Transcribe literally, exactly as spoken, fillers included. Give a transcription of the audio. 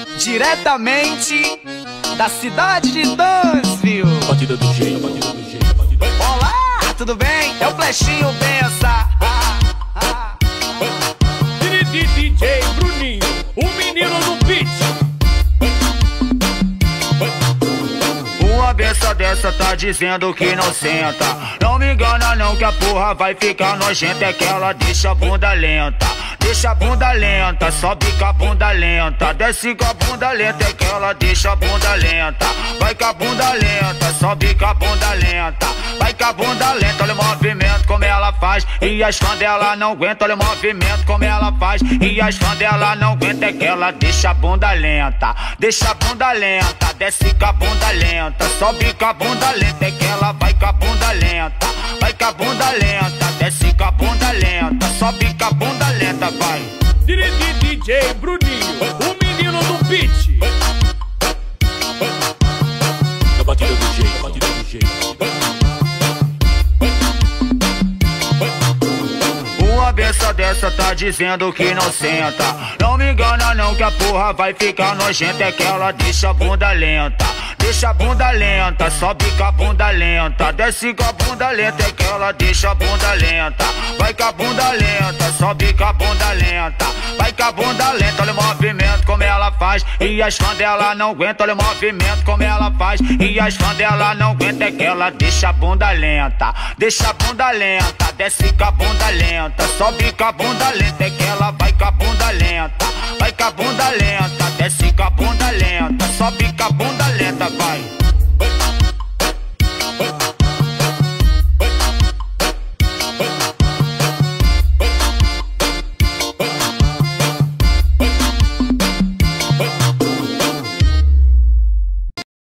Diretamente da cidade de Dansville. Batida do jeito, batida do jeito, batida do jeito. Olá, tudo bem? É o Flechinho Bença. D J Bruninho, o menino do beat. Uma benção dessa tá dizendo que não senta. Não me engana não que a porra vai ficar nojenta. É que ela deixa a bunda lenta. Deixa a bunda lenta, sobe com a bunda lenta. Desce com a bunda lenta, é que ela deixa a bunda lenta. Vai com a bunda lenta, sobe com a bunda lenta. Vai com a bunda lenta, olha o movimento como ela faz. E as fãs dela não aguentam, olha o movimento como ela faz. E as fãs dela não aguentam, é que ela deixa a bunda lenta. Deixa a bunda lenta, desce com a bunda lenta. Sobe com a bunda lenta, é que ela vai com a bunda lenta. Vai com a bunda lenta, desce com a bunda lenta. Sobe com a bunda lenta, vai. D J Bruninho, o menino do beat. A batida do jeito, a batida do jeito. Uma benção dessa tá dizendo que não senta. Não me engana não que a porra vai ficar nojenta. É que ela deixa a bunda lenta. Deixa a bunda lenta, sobe com a bunda lenta. Desce com a bunda lenta, é que ela deixa a bunda lenta. Vai com a bunda lenta, sobe com a bunda lenta. Vai com a bunda lenta, olha o movimento como ela faz. E as fãs dela não aguentam, olha o movimento como ela faz. E as fãs dela não aguentam, é que ela deixa a bunda lenta. Deixa a bunda lenta, desce com a bunda lenta. Sobe com a bunda lenta, é que ela vai com a bunda lenta. Vai com a bunda lenta, desce com a bunda lenta. Sobe com a bunda lenta, vai.